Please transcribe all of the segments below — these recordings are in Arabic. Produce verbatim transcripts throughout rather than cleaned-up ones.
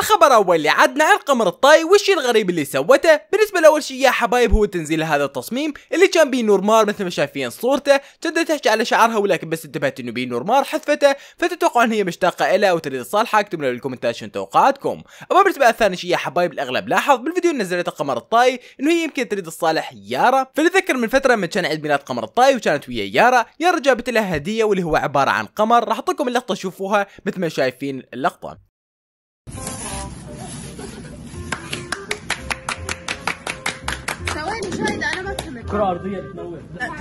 الخبر اول اللي عدنا عن قمر الطاي والشي الغريب اللي سوته. بالنسبه لاول شيء يا حبايب هو تنزيل هذا التصميم اللي كان بيه نورمار مثل ما شايفين صورته، كانت تحكي على شعرها ولكن بس انتبهت انه بيه نورمار حذفته، فتتوقع ان هي مشتاقه له وتريد تصالحه. اكتبوا لنا بالكومنتات شنو توقعاتكم. اما بالنسبه لثاني شيء يا حبايب الاغلب لاحظ بالفيديو اللي نزلته قمر الطاي انه هي يمكن تريد تصالح يارا. فنتذكر من فتره من كان عيد ميلاد قمر الطاي وكانت ويا يارا، يارا جابت لها هديه واللي هو عباره عن قمر. راح اعطيكم اللقطه شوفوها مثل ما شايفين اللقطه. ثواني شوي انا ما فهمت. كرة أرضية بتنور.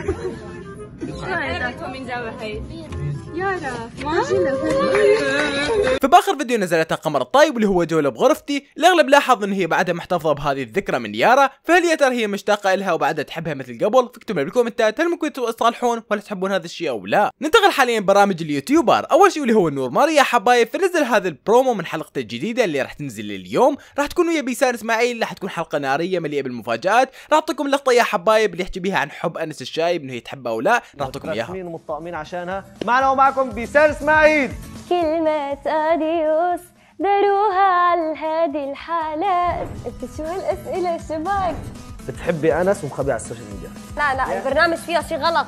من زاوية هي يارا ماجي. فباخر فيديو نزلتها قمر الطاي واللي هو جولة بغرفتي، الاغلب لاحظ ان هي بعدها محتفظه بهذه الذكرى من يارا، فهل يا ترى هي مشتاقه لها وبعدها تحبها مثل قبل؟ فاكتبوا لي بالكومنتات هل ممكن تصالحون ولا تحبون هذا الشيء او لا. ننتقل حاليا برامج اليوتيوبر. اول شيء اللي هو نورمار يا حبايب، فنزل هذا البرومو من حلقته الجديده اللي راح تنزل اليوم، راح تكون ويا بيسان اسماعيل، راح تكون حلقه ناريه مليئه بالمفاجات. راح اعطيكم لقطه يا حبايب اللي يحكي بيها عن حب انس الشايب انه هي تحبها او لا، راح اعطيكم اياها. ومطمئنين عشانها. معنا ومعكم بيسان اسماعيل. كلمة أديوس داروها على هذه الحالات. انت شو هالأسئلة شباك؟ بتحبي انس ومخبي على السوشيال ميديا. لا لا البرنامج فيها شيء غلط.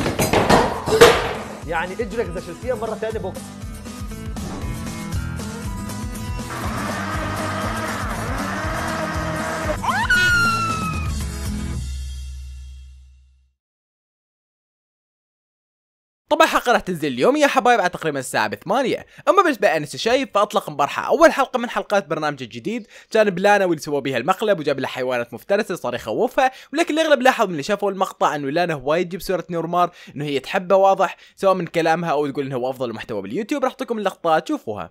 يعني اجرك اذا شلتيها مرة ثانية بوكس. طبعا الحلقه راح تنزل اليوم يا حبايب على تقريبا الساعه بثمانية. اما بالنسبه لانس الشايب فاطلق امبارحه اول حلقه من حلقات برنامجه الجديد، كان بلانا واللي سوى بها المقلب وجاب لها حيوانات مفترسه صار يخوفها، ولكن الاغلب لاحظ من اللي شافوا المقطع انه لانا وايد تجيب سوره نورمار انه هي تحبه واضح سواء من كلامها او تقول انه هو افضل محتوى باليوتيوب. راح اعطيكم اللقطات شوفوها.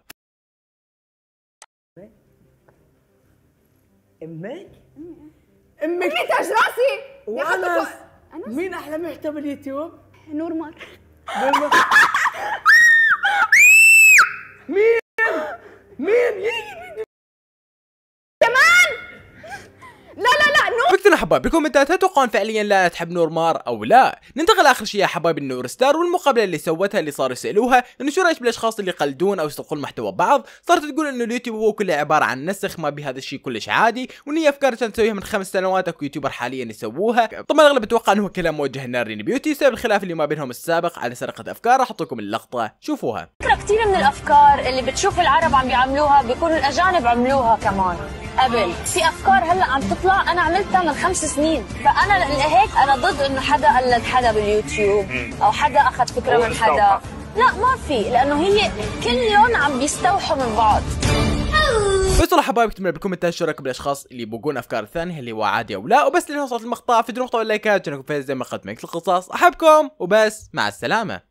امك؟ امك تاج راسي وانس. مين احلى محتوى باليوتيوب؟ نورمار. مين؟ مين؟ كمان؟ لا لا لا نور. فكتنا حبايب بالكومنتات هل تتوقعون فعليا لا تحب نورمار او لا؟ ننتقل اخر شيء يا حبايب النور ستار والمقابله اللي سوتها اللي صاروا يسالوها انه شو رايك بالاشخاص اللي يقلدون او يسرقون محتوى بعض، صارت تقول انه اليوتيوب هو كله عباره عن نسخ، ما بهذا الشيء كلش عادي، وان هي افكار كانت تسويها من خمس سنوات اكو يوتيوبر حاليا يسووها. طبعا الاغلب اتوقع انه كلام موجه لنارين بيوتي بسبب الخلاف اللي ما بينهم السابق على سرقه افكار. راح اعطيكم اللقطه شوفوها. كثير من الأفكار اللي بتشوف العرب عم بيعملوها بيكونوا الأجانب عملوها كمان قبل. في أفكار هلا عم تطلع أنا عملتها من خمس سنين، فأنا لهيك أنا ضد إنه حدا قلد حدا باليوتيوب أو حدا أخذ فكرة من حدا. لا ما في، لأنه هي كلهم عم بيستوحوا من بعض. بس والله حبايب اكتبوا لي بالكومنتات شو رايكم بالاشخاص اللي يبوقون افكار ثانيه هل هو عادي او لا. وبس لهنا وصلت المقطع، في نقطه واللايكات عشان اكون فايز زي ما اخذت ميكس القصص. احبكم وبس مع السلامه.